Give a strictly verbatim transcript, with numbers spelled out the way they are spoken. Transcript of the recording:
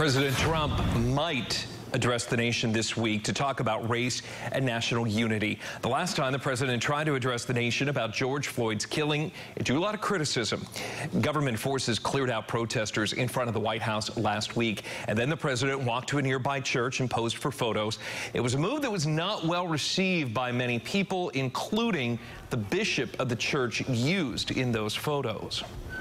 President Trump might address the nation this week to talk about race and national unity. The last time the president tried to address the nation about George Floyd's killing, it drew a lot of criticism. Government forces cleared out protesters in front of the White House last week, and then the president walked to a nearby church and posed for photos. It was a move that was not well received by many people, including the bishop of the church used in those photos.